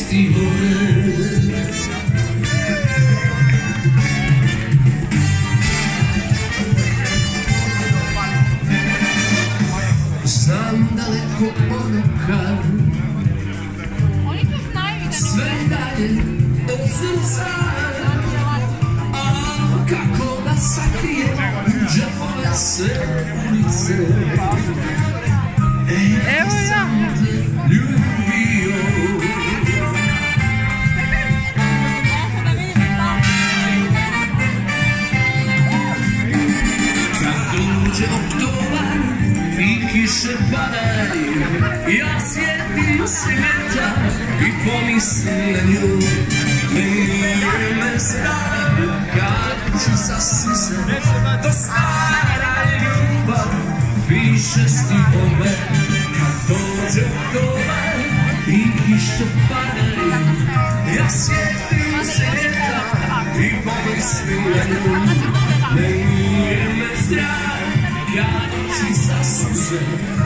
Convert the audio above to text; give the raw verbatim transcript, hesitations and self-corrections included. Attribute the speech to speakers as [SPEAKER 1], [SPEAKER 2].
[SPEAKER 1] stihove. Znam daleko odakle, sve dalje od srca, a kako da sakrije džepove sve ulice.
[SPEAKER 2] Evo ja!
[SPEAKER 1] Ljubio. Kad dođe oktobar i kiše padaju, ja sjetim se ljeta i pomislim na nju. Miluje me strah kad ću sa suze, to stara ljubav piše stihove. Kad dođe oktobar i kiše padaju, ja sjetim se ljeta i pomislim na nju. Miluje me strah kad ću sa suze,